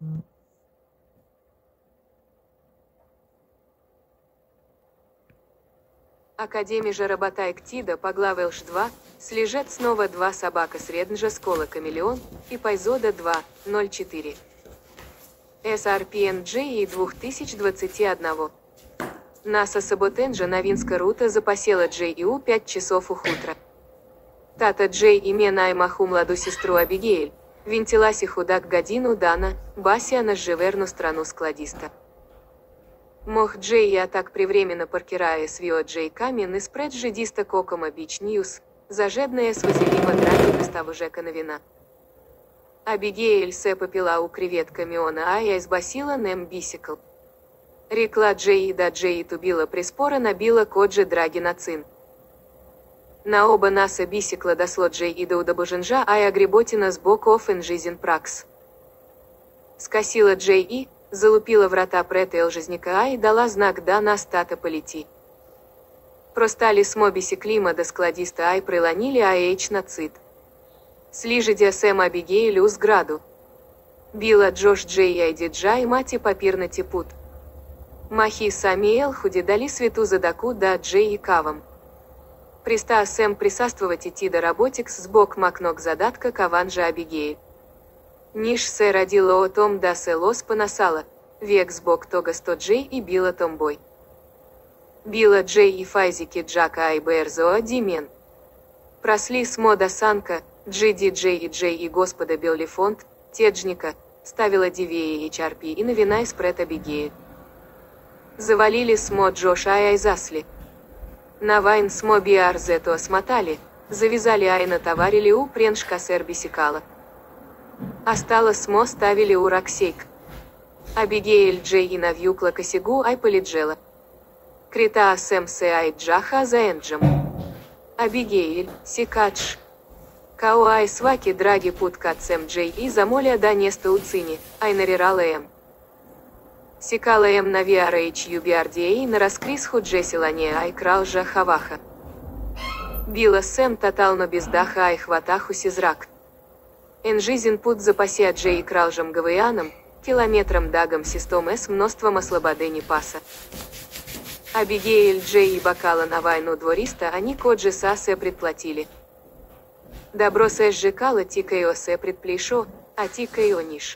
Академия же работай ктида поглавил 2, слежет снова 2 собака среднжа скола камелеон, и пайзода 2, 04. SRPNG и 2021. НАСА Саботенджа Новинска рута запасела JU 5 часов у хутра. Тата Джей имена Аймаху младу сестру Абигейль, вентиласи худак годину дана, басия на живерну страну складиста. Мох Джей я так привременно паркирая свио Джей камен и спред жидиста кокома бич ньюс, зажедная с вазелима драги доставу жека новина. Абигейль се попила у креветка миона, а я избасила нем бисикл. Рекла Джей да Джей тубила приспора набила коджи драги на цин. На оба наса бисикла досло Джей и до удобоженжа, а я греботина сбоку офен жизнь пракс. Скосила Джей и, залупила врата прета элжезника и дала знак да на стата полети. Простали смобиси клима до складиста ай прилонили аэйч на цит. Слижидя сэм Абигейлю с граду. Била Джош Джей айди джай мати папирна типут. Махи сами элхуди дали свету задаку да Джей и кавам. Приста сэм присаствовать идти до работикс сбок макнок задатка каванжа Абигейль. Ниш се родила о том да се лос понасала, век сбок тога 100 Джей и била томбой. Била Джей и файзики Джака Айберзоа Димен. Просли смода санка, Джиди Джей и господа Беллифонт, Теджника, ставила Дивея и Чарпи и новина из прет Абигейль. Завалили смо Джош ай засли. На вайн смо биарзету осмотали, завязали ай натоварили у пренш кассер бисикала. Осталось смо ставили у раксейк. Абигейль Джей и навьюкла косигу ай полиджела. Крита сэм се ай джаха за энджем. Абигейль, сикадж. Као ай сваки драги пут кацем Джей и замоля да неста уцини, ай нарирала эм. Сикала эм на виарейч юбиардей на раскрис худжесилане ай крал жа хаваха. Била сэм тотално бездаха ай хватаху сизрак. Энжизин пут запася Джей и кралжам гавианом, километром дагом систом с множеством ослободени паса. Абигейль Джей и бокала на войну двориста они коджи сасе предплатили. Добро се сжикала тикайо се предплешо, а тикайо ниш.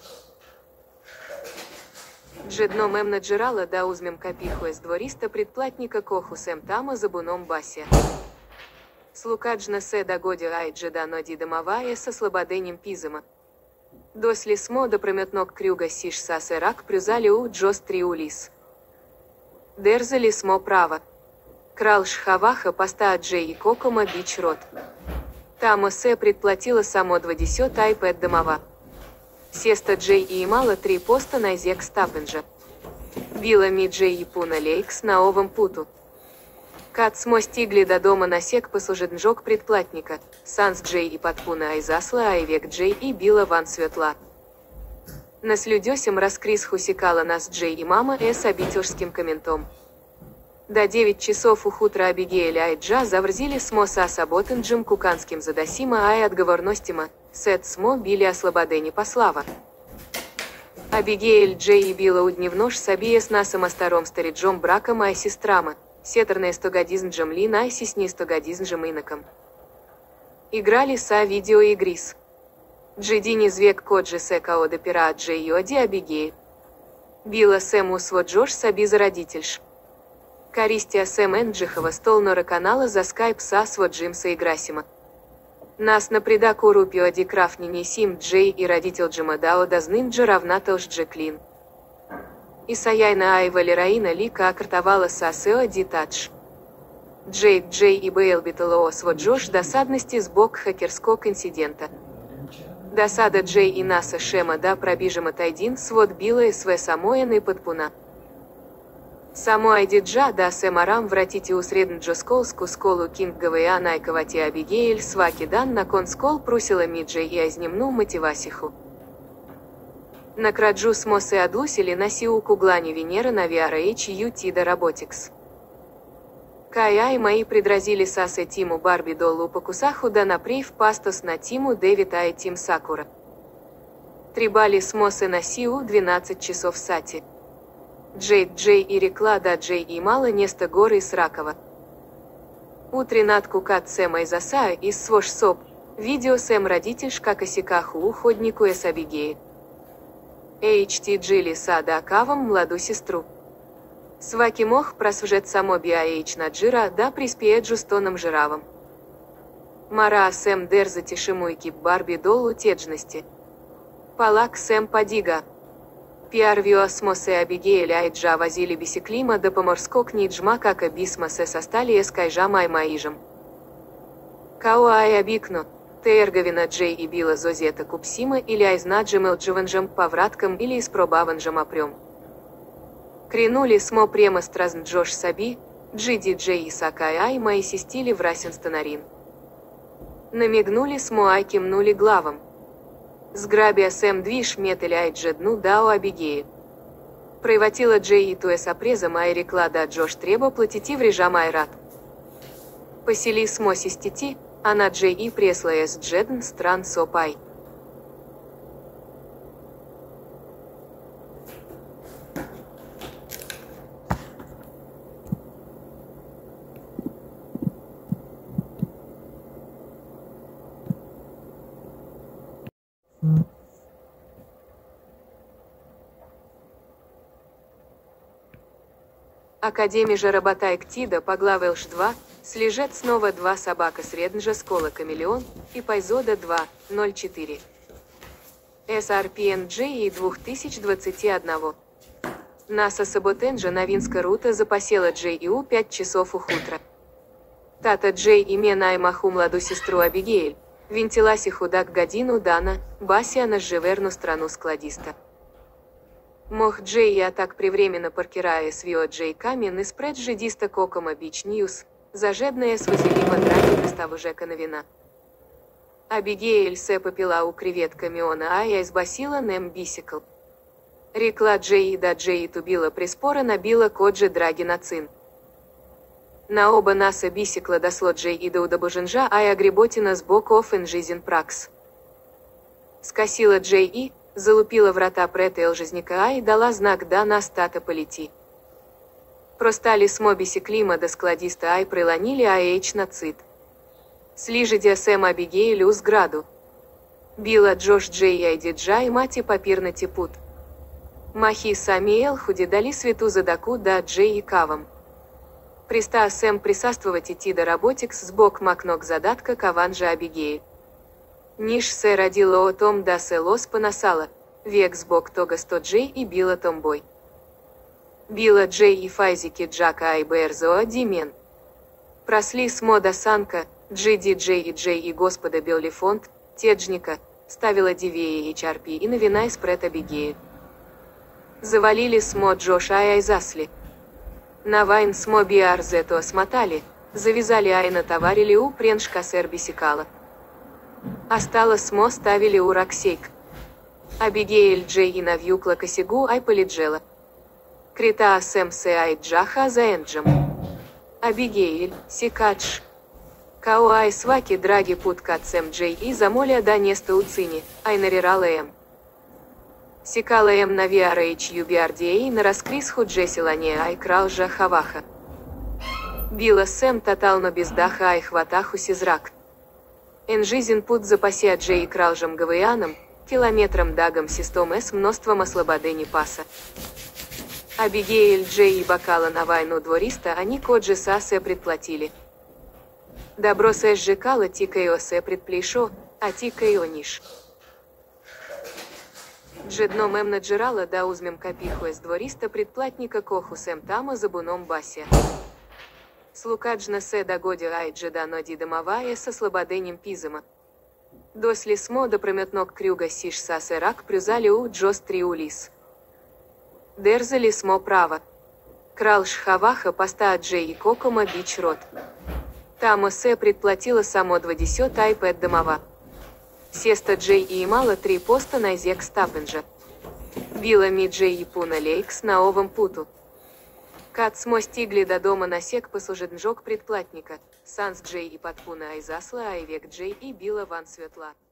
Джедно мем наджирала да узмем копиху с двориста предплатника коху сэм тама за буном бася. Слукаджна се догоди ай джедано дидомовая со слободенем пизома. Досли смо до прометнок крюга сиш сасе рак прюзали у джос триулис. Дерзали смо право. Крал шхаваха поста Джей и кокома бич рот. Тамо се предплатила само 20 айпэд домова. Сеста Джей и имала 3 поста на зек стапенджа. Била ми Джей и пуна лейкс на овом путу. Кат смо стигли до дома на сек послуженжок предплатника, санс Джей и подпуна айзасла айвек Джей и била ван светла. Нас людесем раскрис хусикала нас Джей и мама с обительским комментом. До 9 часов у хутра Абигейль айджа заврзили смо са саботенджем куканским задасима ай отговорностима, сет смо били ослободени послава. Абигейль Джей и била у дневнош сабия с насом остаром стариджом браком ай сестрама, сетерная стогодизнджем лин ай сисни стогодизнджем иноком. Играли са видеоигрис. Джидини звек коджи се као допира Джей йоди Абигейль. Била сэму сво Джош саби за родительш. Користия сэм энджихова стол нора канала за скайп са сво Джимса и Грасима. Нас на предаку рупио ди крафни несим Джей и родитель Джимадао дазнынджа равнаталш Джеклин. Исаяйна ай валераина лика акартовала са сео ди тадж. Джей и Бейлбиталоо сво Джош досадности сбок хакерскок инцидента. Досада Джей и наса шема да пробижема тайдин свод била СВ самоен и подпуна. Само айдиджа да сэмарам вратите у среднджосколску сколу кинггавая найковати Абигейль сваки дан на конскол прусила миджей и азнемну мотивасиху. На краджу смосы адлусили на сиу куглани Венера на VRH Ютида Роботикс. Кай мои предразили сасе Тиму Барби долу покусаху да наприв пастос на Тиму Дэвид ай Тим Сакура. Трибали смосы на сиу 12 часов сати. Джей и рекла да Джей и мало неста горы с Ракова. Утренат кукат сэм айзаса из свош соп. Видео сэм родитель шкакосикаху уходнику эс Абигеи. HT Джили сада акавам младу сестру. Сваки мох просвжет само биаэйч наджира да приспеет жустоном жиравом. Мара сэм дерза тишимуйки барби долу теджности. Палак сэм падига. Пиарвио осмосе Абигеэль айджа возили бисеклима да поморскок ниджма кака бисмосе состали эскайжа маймаижем. Као ай обикну. Терговина Джей и била зозета купсима или айзнаджем элдживанжем повратком или испробаванжем опрем. Кринули смо према стразн Джош Саби, Джиди Джей и Сакай ай мои систили в расенстанарин. Намигнули смо ай кимнули главом. Сграбия сэм движ метели ай джедну дао Абигеи. Проиватила Джей и туэс опрезом ай рекла да Джош треба платити в режам айрат. Посели смо систити, она Джей и пресла с джедн стран сопай. Академия же работай ктида поглавил ш2, слежет снова 2 собака среднжа скола камелеон, и пайзода 2, 04. SRPNG и 2021. НАСА Саботенджа Новинска рута запасела JU 5 часов у хутра. Тата Джей име наймаху младу сестру Абигеэль, вентиласи худак годину дана, басия на живерну страну складиста. Мох Джей я так привременно паркирая свио Джей камен и спред жидиста кокома бич ньюс, зажедная с Василима драги доставу жека новина. Абигеэль се попила у кревет камиона, а я избасила нем бисикл. Рекла Джей да Джей тубила приспора набила коджи драги на цин. На оба наса бисикла досло Джей и до удобоженжа, а я греботина сбоку офен жизнь пракс. Скосила Джей и, залупила врата прета элжезника и дала знак да на стата полети. Простали смо бисеклима до складиста ай приланили аэйч на цит. Слиже диасэм Абигеэль уз граду. Била Джош Джей айди джай мати папирна типут. Махи Самиэл худи дали свету задаку да Джей и кавам. Приста сэм присаствовать идти до работикс сбок макнок задатка каванжа Абигеэль. Ниш се родила о том да се лос понасала, век сбок тога 100 Джей и била томбой. Била Джей и файзики Джака Айберзоа Димен. Просли смо до санка, Джиди Джей и господа Беллифонт, теджника, ставила дивея и чарпи и новина из прет Абигеэль. Завалили смо Джош ай засли. На вайн смо биар зето смотали, завязали ай натоварили у пренш кассер бисикала. Осталось смо ставили у раксейк. Абигеэль Джей и навьюкла косигу ай полиджела. Крита сэм се ай джаха за энджем. Абигеэль, сикадж. Као ай сваки драги пут катсэм Джей и замоля да неста уцини, ай нарирала эм. Сикала эм на виарейч юбиардей на раскрис худжесилане ай крал жа хаваха. Била сэм тотално бездаха ай хватаху сизрак. Энжизин пут запаsia Джей и кралжем гавианом, километром дагом систом с множеством ослободений паса. Абигеэль Джей и бокала на войну двориста они коджи сасе предплатили. Добро сэш жекала тикаё се предплешо, а тикаё ниш. Джедно мем наджирала да узмем копиху с двориста предплатника коху сэм тама за буном бася. Слукаджна се догоди ай джедано дидомовая со слободенем пизома. Досли смо до прометнок крюга сиш сасе рак прюзали у джос триулис. Дерзали смо право. Крал шхаваха поста Джей и кокома бич рот. Тамо се предплатила само 20 айпэд домова. Сеста Джей и имала 3 поста на зек стапенджа. Била ми Джей и пуна лейкс на овом путу. Кат смо стигли до дома на сек послужит нжок предплатника. Санс Джей и подпуна айзасла айвек Джей и била ван светла.